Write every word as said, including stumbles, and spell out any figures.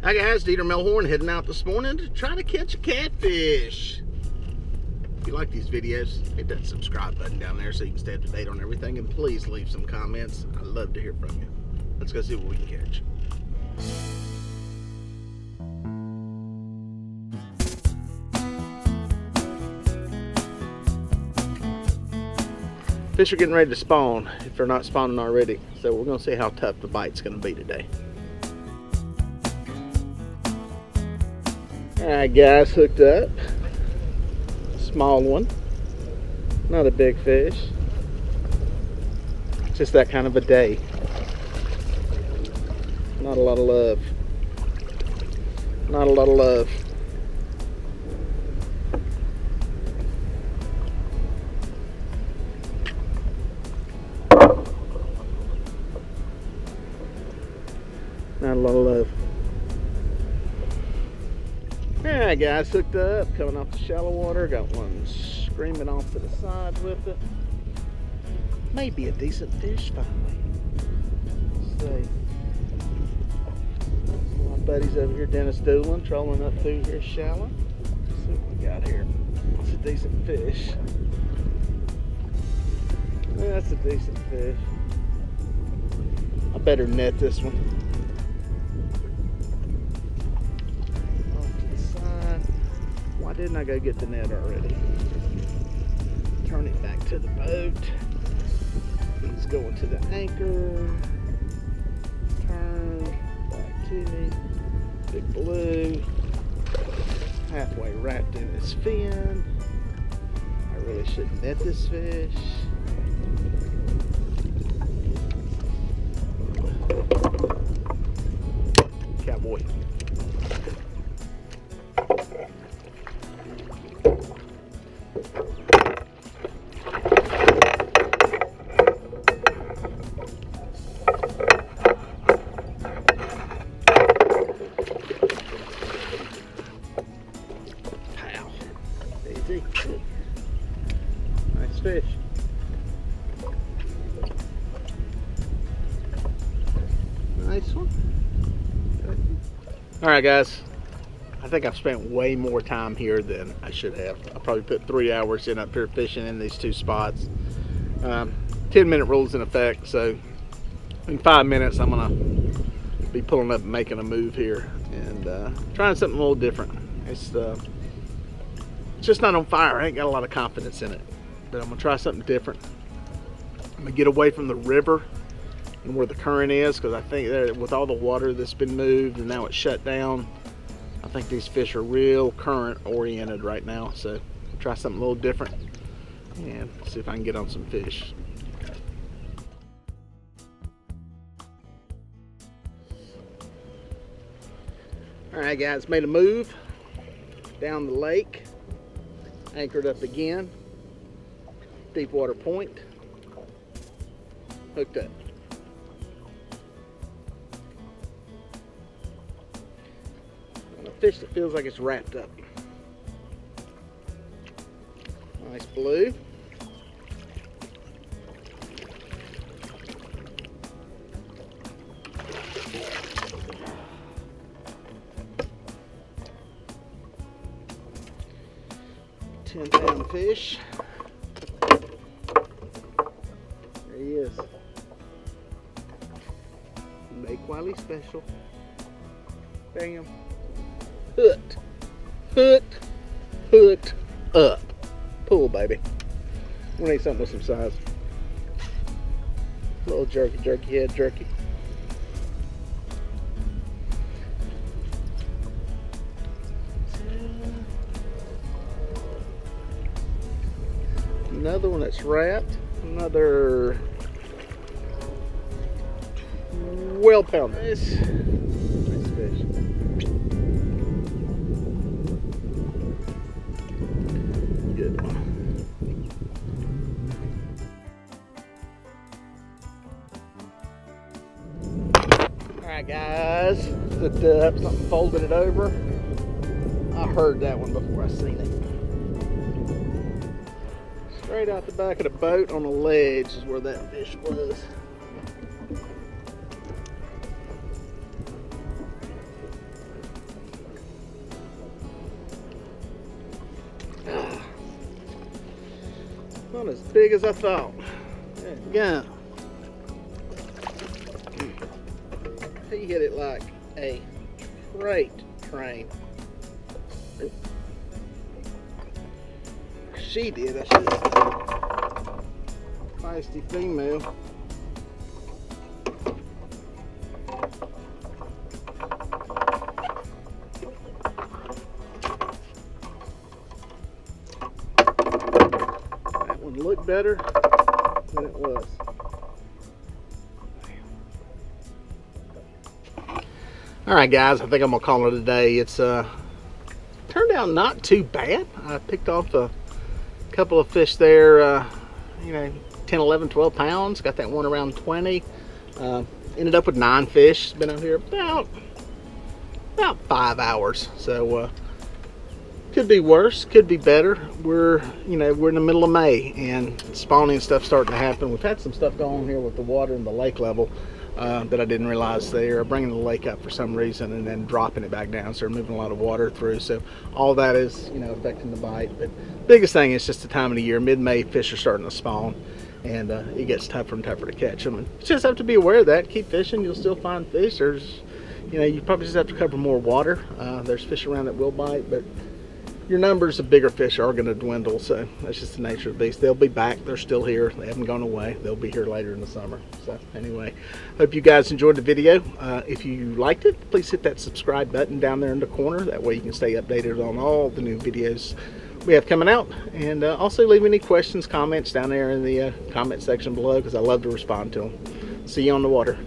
Hi guys, Dieter Melhorn heading out this morning to try to catch a catfish. If you like these videos, hit that subscribe button down there so you can stay up to date on everything, and please leave some comments. I'd love to hear from you. Let's go see what we can catch. Fish are getting ready to spawn if they're not spawning already, so we're going to see how tough the bite's going to be today. Alright guys, hooked up. Small one. Not a big fish. Just that kind of a day. Not a lot of love. Not a lot of love. Not a lot of love. Alright guys, hooked up, coming off the shallow water. Got one screaming off to the side with it. Maybe a decent fish finally. Let's see. My buddy's over here, Dennis Doolin, trolling up through here shallow. Let's see what we got here. It's a decent fish. That's a decent fish. I better net this one. Why didn't I go get the net already? Turn it back to the boat. He's going to the anchor. Turn back to me. Big blue. Halfway wrapped in his fin. I really shouldn't net this fish. Cowboy. Nice fish. Nice one. Alright guys, I think I've spent way more time here than I should have. I probably put three hours in up here fishing in these two spots. Um, ten minute rule's in effect, so in five minutes I'm gonna be pulling up and making a move here and uh, trying something a little different. It's uh, It's just not on fire. I ain't got a lot of confidence in it, but I'm gonna try something different. I'm gonna get away from the river and where the current is, because I think that with all the water that's been moved and now it's shut down, I think these fish are real current oriented right now. So I'll try something a little different and see if I can get on some fish. All right guys, made a move down the lake. Anchored up again, deep water point, hooked up. And a fish that feels like it's wrapped up. Nice blue. ten pound fish. There he is. Make Wiley special. Bam. Hooked. Hooked. Hooked up. Pull, baby. We need something with some size. Little jerky, jerky head jerky. Another one that's wrapped. Another twelve pound. Nice, nice fish. Good one. Alright guys, hooked up, something folded it over. I heard that one before I seen it. Straight out the back of the boat on a ledge is where that fish was. Not as big as I thought. There we go. He hit it like a freight train. She did, I should say. Feisty female. That one looked better than it was. All right, guys, I think I'm gonna call it a day. It's uh, turned out not too bad. I picked off a couple of fish there, uh, you know, ten, eleven, twelve pounds. Got that one around twenty. Uh, ended up with nine fish. Been out here about about five hours. So uh, could be worse, could be better. We're, you know, we're in the middle of May and spawning stuff starting to happen. We've had some stuff going on here with the water and the lake level. Uh, that I didn't realize they are bringing the lake up for some reason and then dropping it back down, so they're moving a lot of water through. So all that is, you know, affecting the bite. But biggest thing is just the time of the year. Mid-May, fish are starting to spawn, and uh, it gets tougher and tougher to catch them. And you just have to be aware of that. Keep fishing. You'll still find fish. There's, you know, you probably just have to cover more water. Uh, there's fish around that will bite, but your numbers of bigger fish are going to dwindle, so that's just the nature of the beast. They'll be back. They're still here. They haven't gone away. They'll be here later in the summer. So anyway, hope you guys enjoyed the video. Uh, if you liked it, please hit that subscribe button down there in the corner. That way you can stay updated on all the new videos we have coming out. And uh, also leave any questions, comments down there in the uh, comment section below, because I love to respond to them. See you on the water.